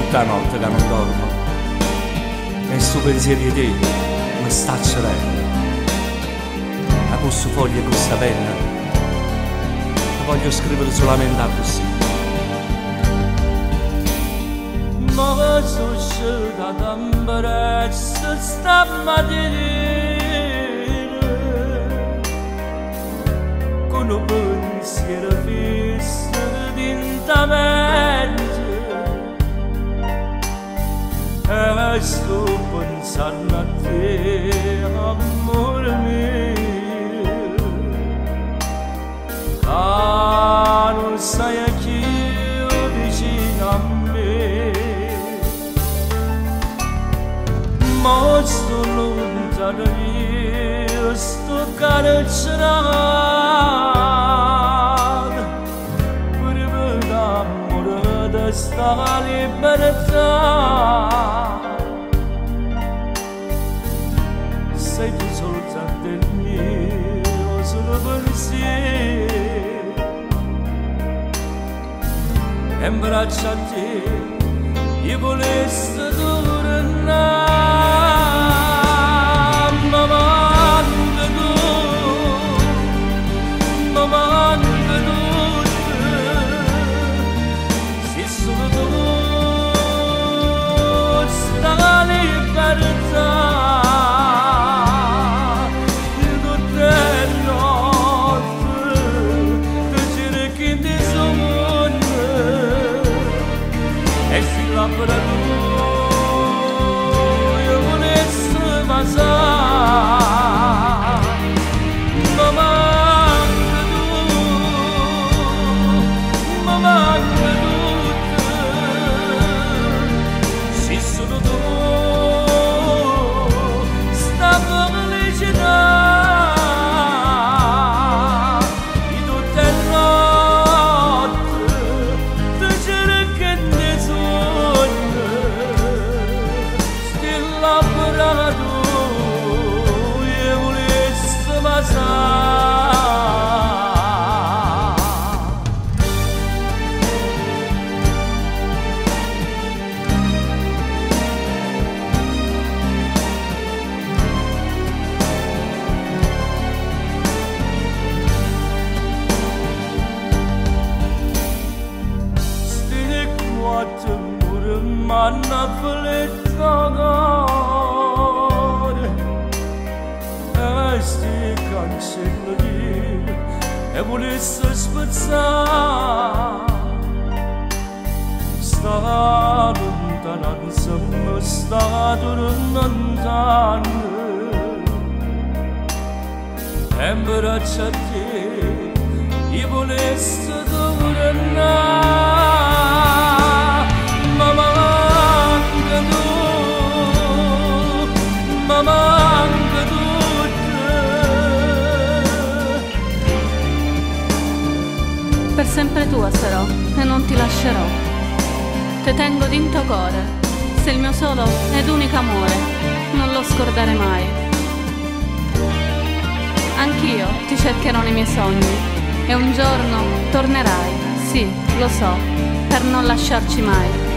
tutta la notte che non dormo e sto pensiero di te mi sta accelendo. Ma questo foglio e questa penna la voglio scrivere solamente così. Ma sono uscita da un braccio stamattina con un pensiero fisso dentro mente e sto pensando a te, amore mio. Ah, non sai a chi vicino a me, ma sto lontano io, sto carcerato per vedere amore di sta libertà. Sei tu soltanto il mio solo pensiero e in braccio a te io volessi tornare. Ma manca tu, ma manca tutto, se solo tu sta libertà. Tutte le notti ti cerchi di sogno e si labbra tu io volessi passare. Manna fletagare e sti cancelli e volesse spezzare sta lontananza mi sta lontano e in braccio a te io volessi tornare. Ma manca tutto. Per sempre tua sarò e non ti lascerò. Te tengo d'into cuore, sei il mio solo ed unico amore, non lo scordare mai. Anch'io ti cercherò nei miei sogni e un giorno tornerai, sì, lo so, per non lasciarci mai.